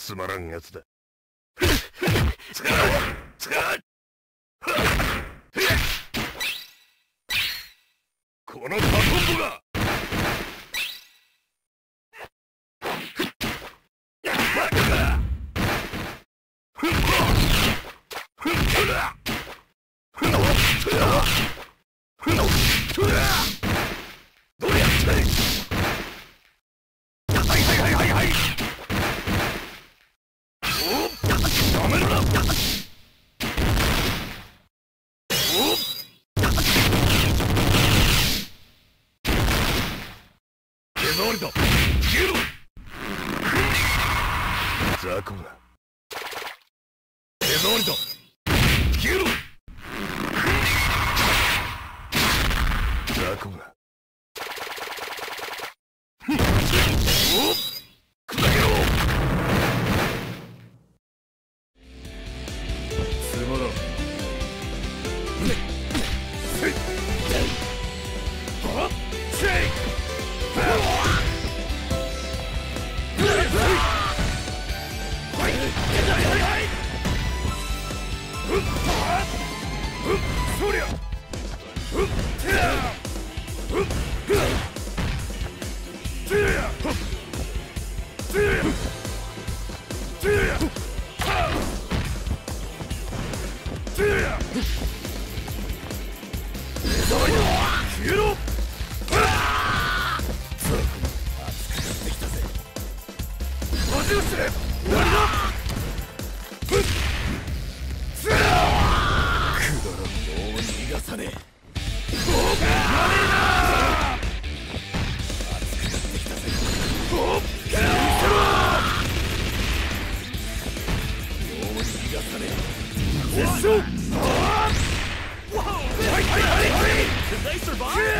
つまらんやつだ。このバトンボがバカだ。どうやってはいはいはいはいはい。おっやめろな。おっ手触りだ。消えろ。雑魚が手触りだ。消えろ。雑魚がおっ砕けろ。つまらん。せいはっせいはいはいはい。そりゃDid they survive?